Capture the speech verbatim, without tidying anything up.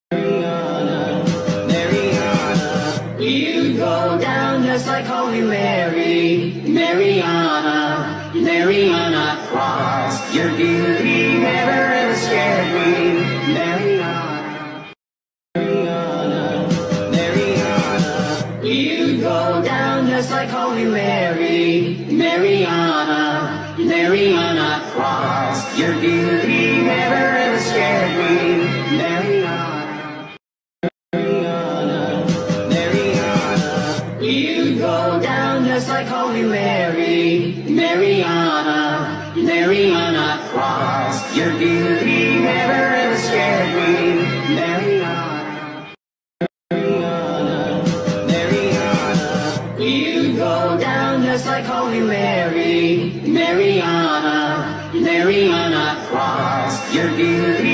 Mariana, Mariana, you go down just like Holy Mary. Mariana, Mariana Cross, your beauty never ever scared me. Mariana, Mariana, Mariana, you go down just like Holy Mary. Mariana, Mariana Cross, your beauty never ever scared me. Mariana, Mariana, Mariana, you go down just like Holy Mary. Mariana, Mariana Cross, your beauty never ever scared me. Mariana, Mariana, Mariana, you go down just like Holy Mary. Mariana, Mariana Cross, your beauty